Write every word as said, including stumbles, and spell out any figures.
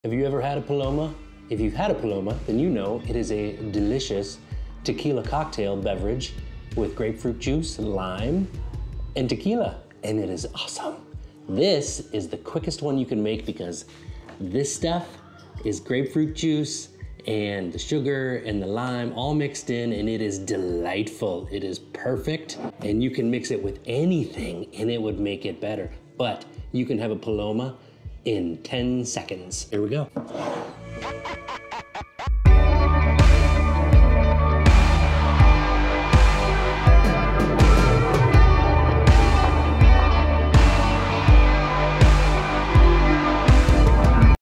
Have you ever had a Paloma? If you've had a Paloma, then you know it is a delicious tequila cocktail beverage with grapefruit juice, lime, and tequila, and it is awesome. This is the quickest one you can make because this stuff is grapefruit juice and the sugar and the lime all mixed in, and it is delightful. It is perfect, and you can mix it with anything and it would make it better. But you can have a Paloma in ten seconds. Here we go.